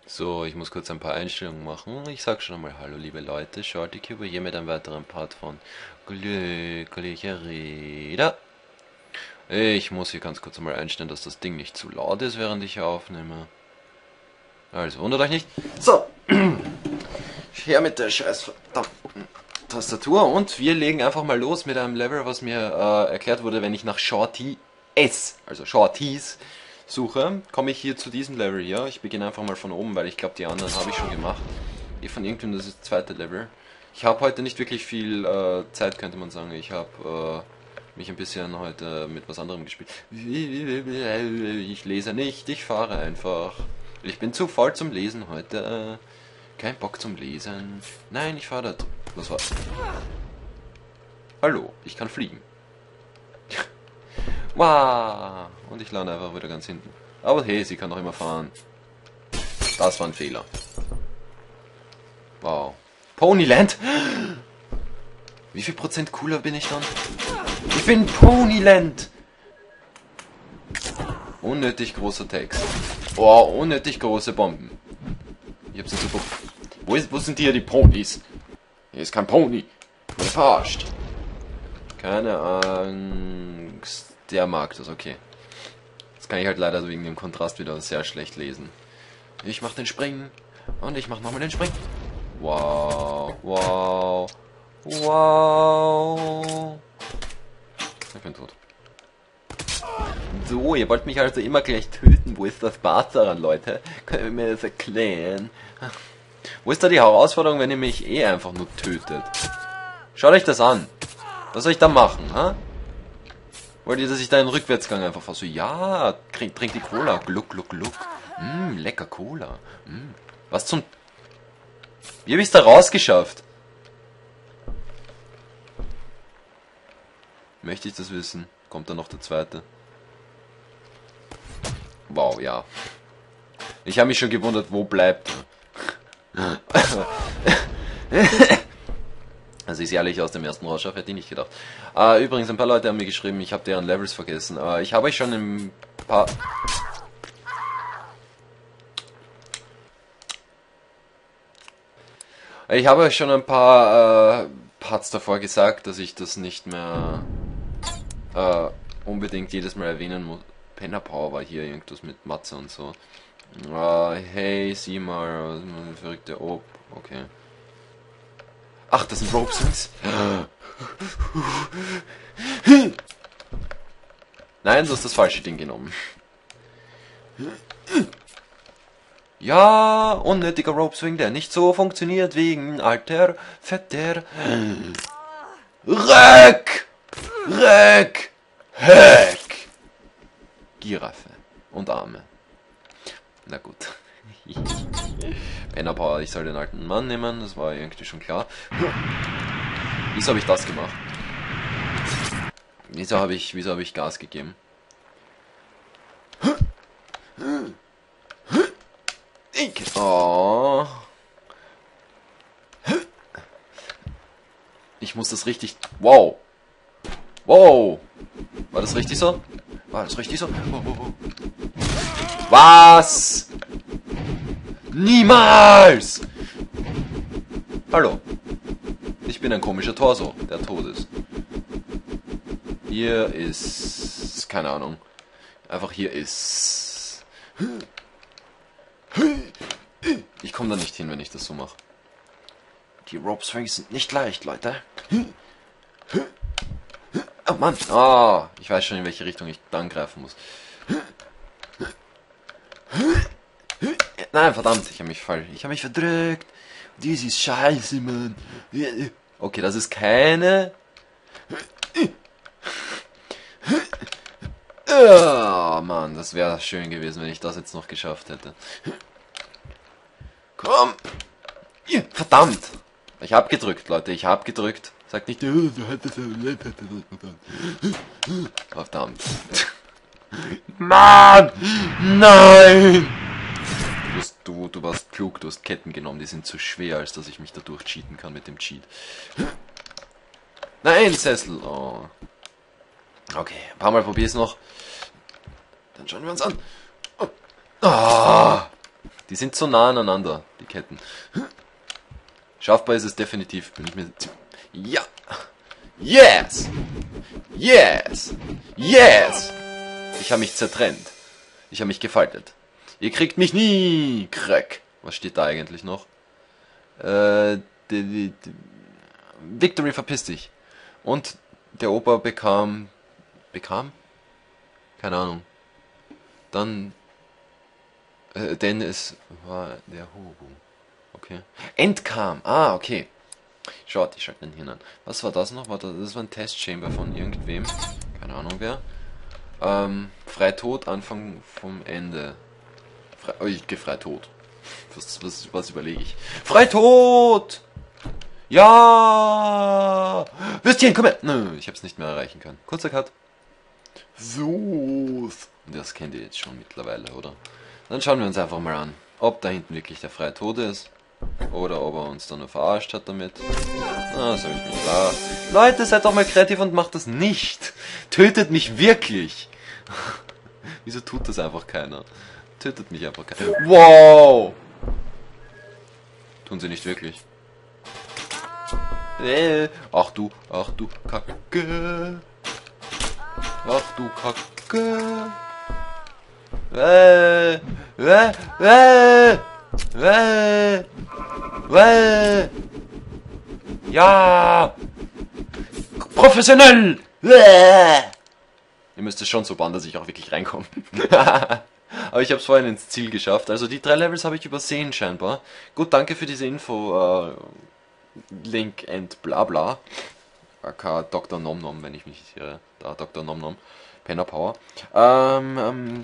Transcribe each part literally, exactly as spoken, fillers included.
So, ich muss kurz ein paar Einstellungen machen. Ich sag schon einmal Hallo, liebe Leute. Shorty-Cube hier mit einem weiteren Part von Glücklicher Räder. Ich muss hier ganz kurz einmal einstellen, dass das Ding nicht zu laut ist, während ich hier aufnehme. Also, wundert euch nicht. So, her mit der scheiß verdammten Tastatur und wir legen einfach mal los mit einem Level, was mir äh, erklärt wurde, wenn ich nach Shorty S, also Shorties, suche, komme ich hier zu diesem Level hier. Ich beginne einfach mal von oben, weil ich glaube, die anderen habe ich schon gemacht. Hier von irgendwem, das ist das zweite Level. Ich habe heute nicht wirklich viel äh, Zeit, könnte man sagen. Ich habe äh, mich ein bisschen heute mit was anderem gespielt. Ich lese nicht, ich fahre einfach. Ich bin zu faul zum Lesen heute. Kein Bock zum Lesen. Nein, ich fahre da. Was war? Hallo, ich kann fliegen. Wow! Und ich lande einfach wieder ganz hinten. Aber hey, sie kann doch immer fahren. Das war ein Fehler. Wow. Ponyland? Wie viel Prozent cooler bin ich dann? Ich bin Ponyland! Unnötig großer Text. Oh, unnötig große Bomben. Ich hab's nicht super. Wo, ist, wo sind hier die Ponys? Hier ist kein Pony. Mir verarscht. Keine Angst. Der mag das, okay. Das kann ich halt leider wegen dem Kontrast wieder sehr schlecht lesen. Ich mach den Springen. Und ich mach nochmal den Springen. Wow. Wow. Wow. Ich bin tot. So, ihr wollt mich also immer gleich töten. Wo ist das Spaß daran, Leute? Könnt ihr mir das erklären? Wo ist da die Herausforderung, wenn ihr mich eh einfach nur tötet? Schaut euch das an. Was soll ich da machen, ha? Wollt ihr, dass ich da einen Rückwärtsgang einfach fahre? So, ja, trink, trink die Cola. Gluck, gluck, gluck. Mmm, lecker Cola. Mm. Was zum... Wie hab ich's da rausgeschafft? Möchte ich das wissen? Kommt da noch der zweite? Wow, ja. Ich habe mich schon gewundert, wo bleibt er? Also ich ehrlich aus dem ersten Rauschaf hätte ich nicht gedacht. Äh, übrigens, ein paar Leute haben mir geschrieben, ich habe deren Levels vergessen. Äh, ich habe euch schon ein paar... Ich habe euch schon ein paar äh, Parts davor gesagt, dass ich das nicht mehr äh, unbedingt jedes Mal erwähnen muss. Penner Power war hier irgendwas mit Matze und so. Äh, hey, sieh mal, verrückte Ob. Okay. Ach, das sind Rope Swings. Nein, du hast das falsche Ding genommen. Ja, unnötiger Rope Swing, der nicht so funktioniert wegen alter, fetter... Röck! Röck! Höck! Giraffe. Und Arme. Na gut. Penner Power, ich soll den alten Mann nehmen, das war irgendwie schon klar. Wieso habe ich das gemacht? Wieso habe ich, wieso habe ich Gas gegeben? Oh. Ich muss das richtig... Wow. Wow. War das richtig so? War das richtig so? Was? Niemals! Hallo. Ich bin ein komischer Torso, der tot ist. Hier ist... Keine Ahnung. Einfach hier ist... Ich komme da nicht hin, wenn ich das so mache. Die Rope Swings sind nicht leicht, Leute. Oh Mann. Oh, ich weiß schon, in welche Richtung ich angreifen muss. Nein, verdammt, ich habe mich falsch. Ich habe mich verdrückt. Das ist scheiße, Mann. Okay, das ist keine... Oh, Mann, das wäre schön gewesen, wenn ich das jetzt noch geschafft hätte. Komm! Verdammt! Ich habe gedrückt, Leute, ich habe gedrückt. Sagt nicht... Verdammt. Mann! Nein! Du, hast, du, du warst klug, du hast Ketten genommen, die sind zu schwer, als dass ich mich dadurch cheaten kann mit dem Cheat. Nein, Sessel! Oh. Okay, ein paar Mal probier's noch. Dann schauen wir uns an. Oh. Die sind so nah aneinander, die Ketten. Schaffbar ist es definitiv, bin ich mir... Ja! Yes! Yes! Yes! Ich habe mich zertrennt. Ich habe mich gefaltet. Ihr kriegt mich nie! Crack! Was steht da eigentlich noch? Äh... Die, die, die, Victory, verpiss dich. Und der Opa bekam... Bekam? Keine Ahnung. Dann... Äh, denn es war der Hobo. Okay. Entkam. Ah, okay. Schaut, ich schalte den Hirn an. Was war das noch? War das, das war ein Testchamber von irgendwem. Keine Ahnung wer. Ähm, Freitod, Anfang vom Ende. Fre oh, ich gehe Freitod. Was, was, was überlege ich? Freitod! Ja! Würstchen, komm her! Nö, ich hab's nicht mehr erreichen können. Kurzer Cut. So. Und das kennt ihr jetzt schon mittlerweile, oder? Dann schauen wir uns einfach mal an, ob da hinten wirklich der freie Tod ist. Oder ob er uns dann nur verarscht hat damit. Na, sag ich mich klar. Leute, seid doch mal kreativ und macht das nicht. Tötet mich wirklich. Wieso tut das einfach keiner? Tötet mich einfach keiner. Wow! Tun sie nicht wirklich. Äh, ach du, ach du Kacke. Ach du Kacke. Äh, äh, äh, äh, äh. Ja! Professionell! Äh. Ihr müsst es schon so bauen, dass ich auch wirklich reinkomme. Aber ich habe es vorhin ins Ziel geschafft. Also die drei Levels habe ich übersehen scheinbar. Gut, danke für diese Info. Äh, Link and bla bla. A K Doktor Nom Nom, wenn ich mich nicht irre. Da, Doktor Nom Nom. Penner Power. Ähm, ähm.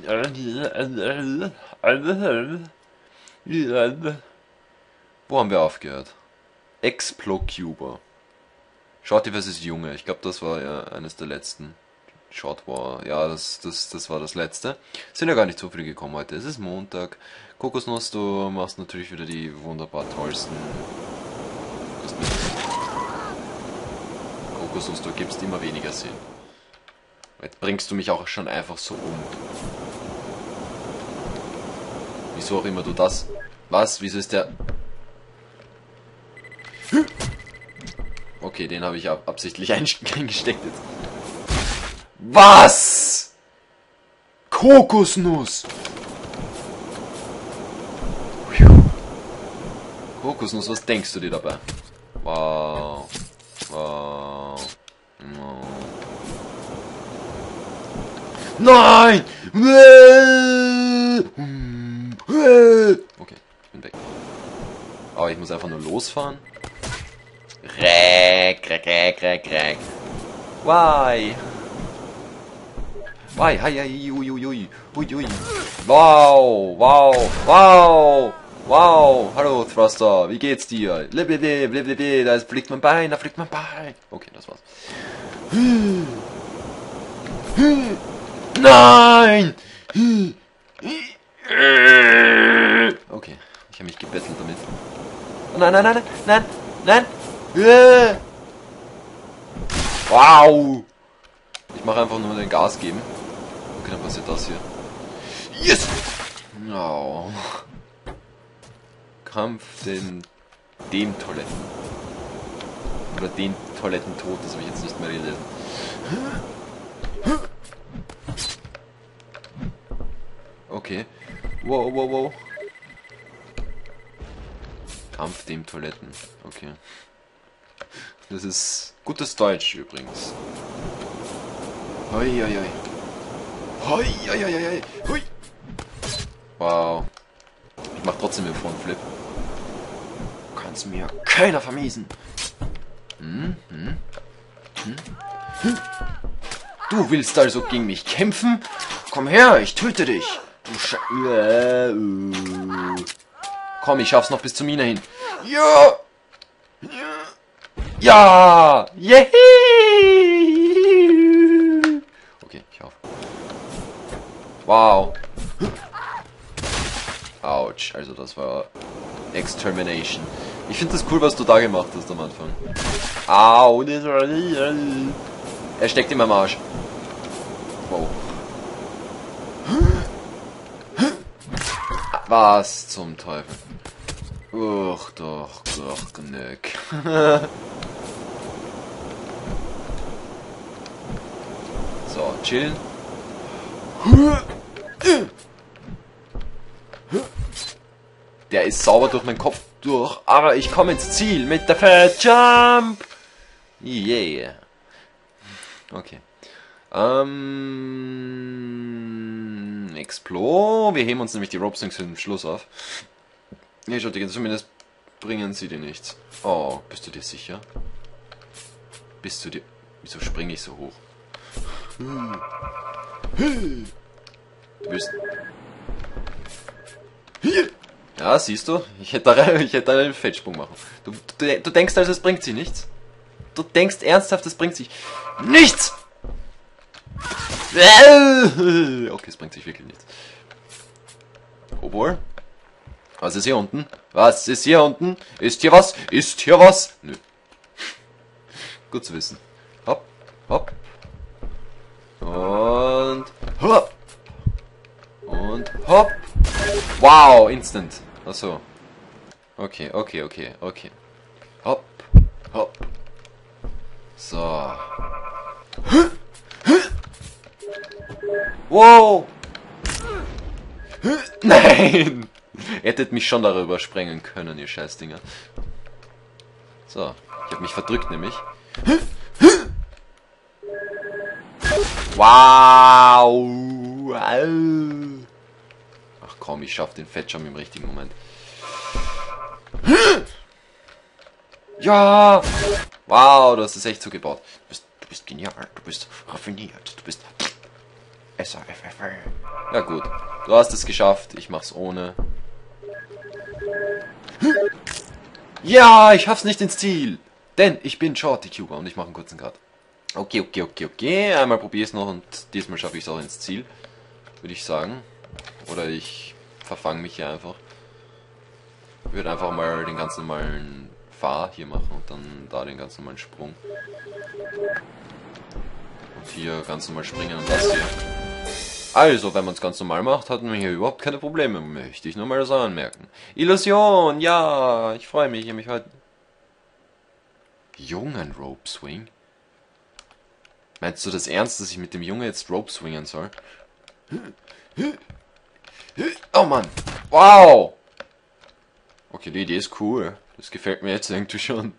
Wo haben wir aufgehört? Explocuber. Shorty versus Junge. Ich glaube, das war ja eines der letzten. Short War. Ja, das, das, das war das letzte. Sind ja gar nicht so viele gekommen heute. Es ist Montag. Kokosnuss, du machst natürlich wieder die wunderbar tollsten. Kokosnuss, du gibst immer weniger Sinn. Jetzt bringst du mich auch schon einfach so um. Wieso auch immer du das... Was? Wieso ist der... Okay, den habe ich ab absichtlich eingesteckt jetzt. Was? Kokosnuss! Kokosnuss, was denkst du dir dabei? Wow. Wow. Wow. Nein! Okay, ich bin weg. Aber ich muss einfach nur losfahren. Reck, reck, reck, reck, reck. Why? Why? Hi, hi, ui, ui, ui, ui, ui. Wow, wow, wow, wow. Hallo, Thruster, wie geht's dir? Blablabla, da fliegt mein Bein, da fliegt mein Bein. Okay, das war's. Nein! Okay, ich habe mich gebettelt damit. Oh nein, nein, nein, nein, nein, nein! Wow! Ich mache einfach nur den Gas geben. Okay, dann passiert das hier. Yes! Oh. Kampf den... dem Toiletten. Oder den Toilettentod, das habe ich jetzt nicht mehr gelesen. Okay. Wow, wow, wow. Kampf dem Toiletten. Okay. Das ist gutes Deutsch übrigens. Hoi, hoi, hoi. Hoi, hoi, hoi, hoi. Hui. Wow. Ich mach trotzdem den Frontflip. Kann's mir keiner vermiesen. Hm, hm, hm, hm. Du willst also gegen mich kämpfen? Komm her, ich töte dich. Du Sch... Komm, ich schaff's noch bis zur Mine hin. Ja! Ja! Yeah! Okay, ich hoffe. Wow. Autsch, also das war Extermination. Ich finde das cool, was du da gemacht hast am Anfang. Au! Er steckt in meinem Arsch. Wow. Was zum Teufel? Uch, doch, doch, genug. So, chillen. Der ist sauber durch meinen Kopf durch, aber ich komme ins Ziel mit der Fat Jump. Yeah. Okay. Ähm... Explo. Wir heben uns nämlich die Rope Swings für den Schluss auf. Ja, schaut, zumindest bringen sie dir nichts. Oh, bist du dir sicher? Bist du dir... Wieso springe ich so hoch? Du bist... Ja, siehst du? Ich hätte da, ich hätte da einen Fettsprung machen. Du, du, du denkst also, es bringt sie nichts? Du denkst ernsthaft, es bringt sich nichts! Okay, es bringt sich wirklich nichts. Obwohl? Was ist hier unten? Was ist hier unten? Ist hier was? Ist hier was? Nö. Gut zu wissen. Hopp, hopp. Und hopp. Und hopp. Wow, instant. Achso. Okay, okay, okay, okay. Hopp, hopp. So. Wow. Nein. Ihr hättet mich schon darüber sprengen können, ihr Scheißdinger. So. Ich habe mich verdrückt, nämlich. Wow. Ach komm, ich schaff den Fettschirm im richtigen Moment. Ja! Wow, du hast es echt so gebaut. Du bist, du bist genial, du bist raffiniert, du bist... S A F F L. Ja gut, du hast es geschafft, ich mach's ohne. Ja, ich schaff's nicht ins Ziel. Denn ich bin Shorty Cuber und ich mache einen kurzen Cut. Okay, okay, okay, okay. Einmal probiere es noch und diesmal schaffe ich es auch ins Ziel. Würde ich sagen. Oder ich verfange mich hier einfach. Ich würde einfach mal den ganz normalen Fahr hier machen und dann da den ganz normalen Sprung. Und hier ganz normal springen und das hier. Also, wenn man es ganz normal macht, hat man hier überhaupt keine Probleme, möchte ich nur mal so anmerken. Illusion, ja, ich freue mich, ich habe mich heute... Jungen Rope Swing? Meinst du das ernst, dass ich mit dem Junge jetzt Rope swingen soll? Oh Mann, wow! Okay, die Idee ist cool, das gefällt mir jetzt irgendwie schon.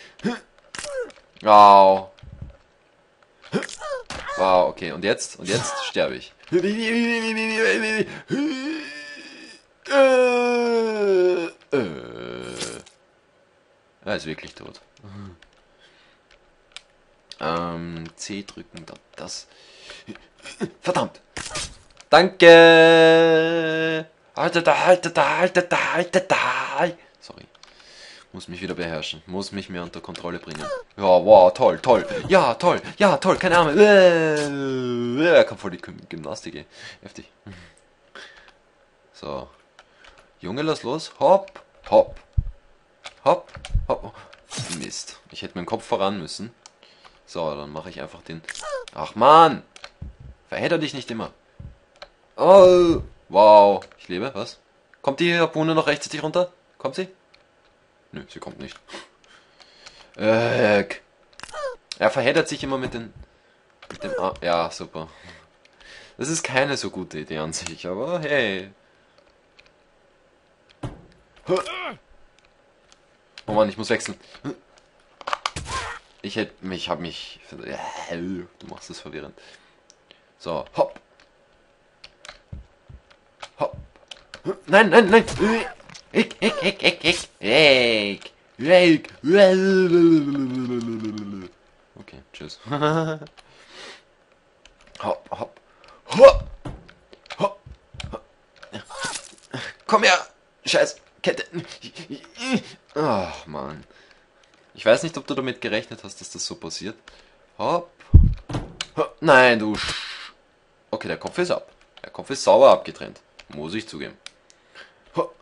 Wow. Wow, okay, und jetzt? Und jetzt sterbe ich. Er ist wirklich tot. Ähm, C drücken, das. Verdammt! Danke! Haltet da, haltet da, haltet da, haltet da! Sorry. Muss mich wieder beherrschen. Muss mich mehr unter Kontrolle bringen. Ja, wow, toll, toll. Ja, toll. Ja, toll, keine Ahnung. Er kommt voll die Gymnastik, ey. Heftig. So. Junge, lass los. Hopp, hopp. Hopp, hopp. Mist. Ich hätte meinen Kopf voran müssen. So, dann mache ich einfach den... Ach, Mann. Verhedder dich nicht immer. Oh. Wow. Ich lebe, was? Kommt die Harpune noch rechtzeitig runter? Kommt sie? Nö, sie kommt nicht. Äh, er verheddert sich immer mit den... Mit dem A ja, super. Das ist keine so gute Idee an sich, aber hey. Oh Mann, ich muss wechseln. Ich hätte mich, hab mich... Du machst es verwirrend. So, hopp. Hopp. Nein, nein, nein. Ich, ich, ich, ich, ich, ich, ich. Okay, tschüss. Hopp, hopp. Hopp. Hopp. Komm her. Scheiß Kette. Ach, Mann. Ich weiß nicht, ob du damit gerechnet hast, dass das so passiert. Hopp. Hopp. Nein, du Sch... Okay, der Kopf ist ab. Der Kopf ist sauber abgetrennt. Muss ich zugeben. Hopp.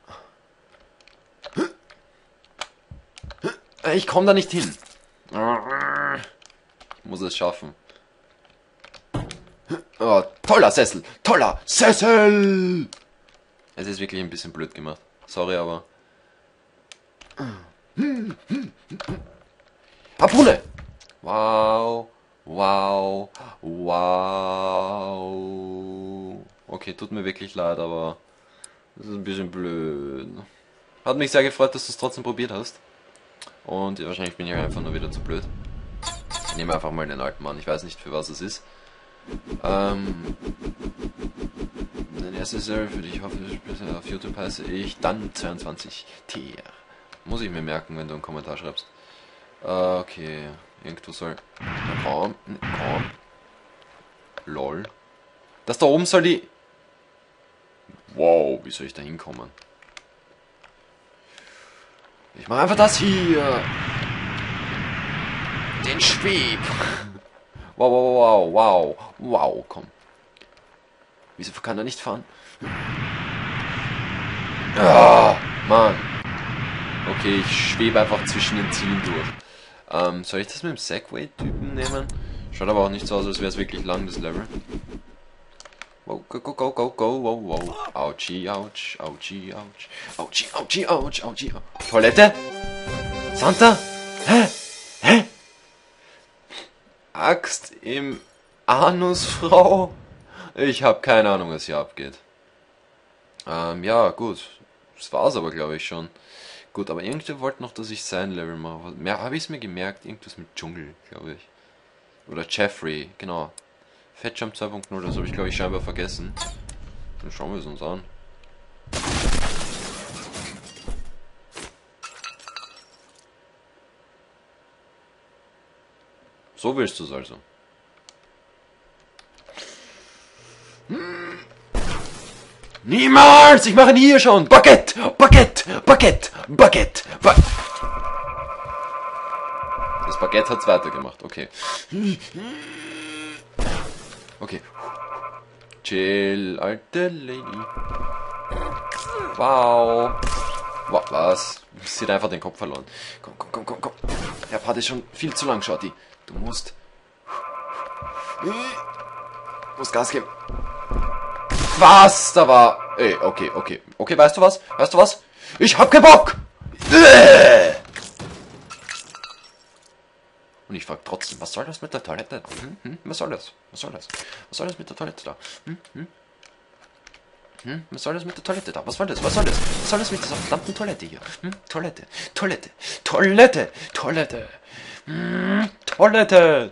Ich komme da nicht hin. Ich muss es schaffen. Oh, toller Sessel. Toller Sessel. Es ist wirklich ein bisschen blöd gemacht. Sorry, aber... Harpune! Wow, wow, wow. Okay, tut mir wirklich leid, aber das ist ein bisschen blöd. Hat mich sehr gefreut, dass du es trotzdem probiert hast. Und ja, wahrscheinlich bin ich einfach nur wieder zu blöd. Ich nehme einfach mal den alten Mann, ich weiß nicht für was es ist. Ähm, ein erstes Serie für dich, ich hoffe, auf YouTube heiße ich dann zweiundzwanzig T. Muss ich mir merken, wenn du einen Kommentar schreibst. Äh, okay, irgendwo soll... Komm, komm. Lol. Das da oben soll die... Wow, wie soll ich da hinkommen? Ich mache einfach das hier. Den Schweb. Wow, wow, wow, wow, wow, komm. Wieso kann er nicht fahren? Ah, Mann. Okay, ich schwebe einfach zwischen den Zielen durch. Ähm, soll ich das mit dem Segway-Typen nehmen? Schaut aber auch nicht so aus, als wäre es wirklich lang, das Level. Wow, go, go, go, go, go, wow, wow. Autschi, ouch, autschi, ouch. Autschi, autschi, ouch, autschi, ouch. Toilette? Santa? Hä? Hä? Axt im Anus, Frau? Ich habe keine Ahnung, was hier abgeht. Ähm, ja, gut. Das war's aber, glaube ich, schon. Gut, aber irgendwer wollte noch, dass ich sein Level mache. Mehr habe ich es mir gemerkt. Irgendwas mit Dschungel, glaube ich. Oder Jeffrey, genau. Fatjump zwei Punkt null, das habe ich, glaube ich, scheinbar vergessen. Dann schauen wir es uns an. So willst du es also. Hm. Niemals! Ich mache ihn hier schon! Bucket! Bucket! Bucket! Bucket! Ba Das Baguette hat's weitergemacht, okay. Okay. Chill, alte Lady. Wow. Wow, was? Sie hat einfach den Kopf verloren. Komm, komm, komm, komm, komm. Der Part ist schon viel zu lang, Shorty. Du musst... Du musst Gas geben. Was? Da war... Ey, okay, okay. Okay, weißt du was? Weißt du was? Ich hab keinen Bock! Und ich frag trotzdem, was soll das mit der Toilette? Hm? Hm? Was soll das? Was soll das? Was soll das mit der Toilette da? Hm? Hm? Hm? Was soll das mit der Toilette da? Was soll das? Was soll das? Was soll das mit dieser verdammten Toilette hier? Hm? Toilette, Toilette, Toilette, Toilette, hm? Toilette,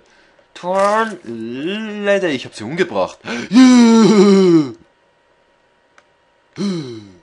Toilette. Ich hab sie umgebracht.